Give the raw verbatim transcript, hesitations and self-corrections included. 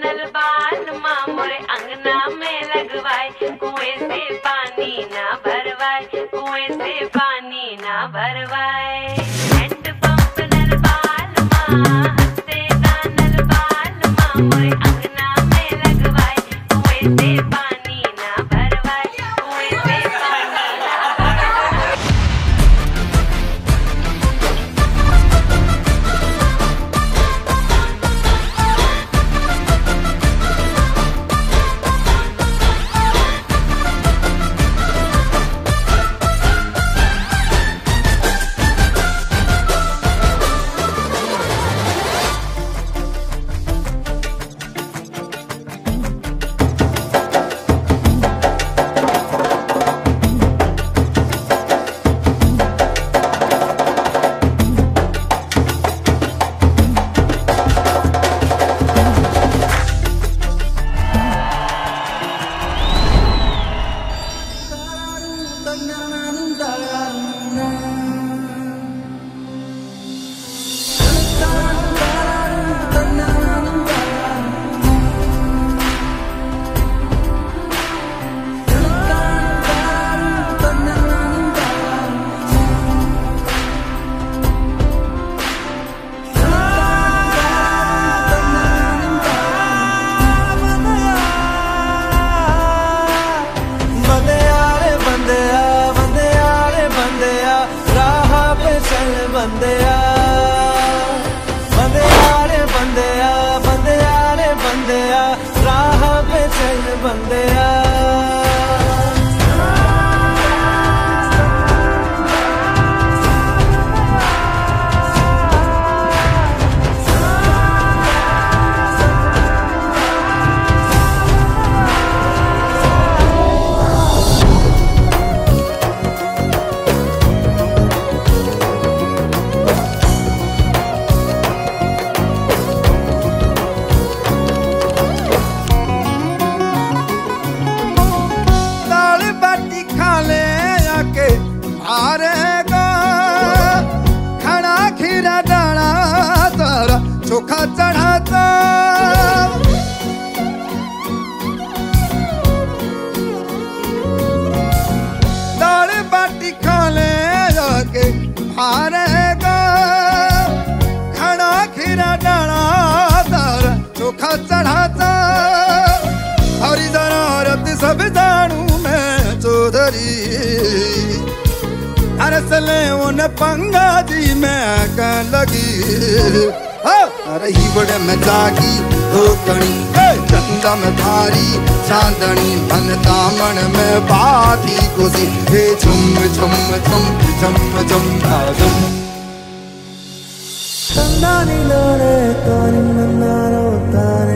दानल बाल माँ मोरे अंगना में लगवाए, कुएं से पानी ना भरवाए, कुएं से पानी ना भरवाए। हैंडपंप नल बाल माँ हंसे दानल बाल माँ मोरे अंगना में लगवाए, कुएं से पानी ना भरवाए, कुएं से पानी ना भरवाए। पंगा जी मैं कह लगी अरे ही बड़े में जागी धोकनी चंदा में थारी चांदनी मन दामन में बाती कोसी हे झुम झुम झुम झुम झुम झुम तन्नानी नारे तानी नारो तारे